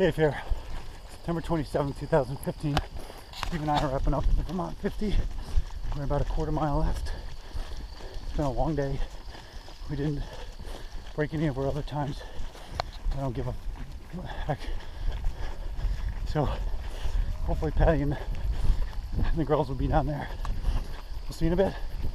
Hey Fair, September 27, 2015. Steve and I are wrapping up the Vermont 50. We're about a quarter mile left. It's been a long day. We didn't break any of our other times. I don't give a heck. So hopefully Patty and the girls will be down there. We'll see you in a bit.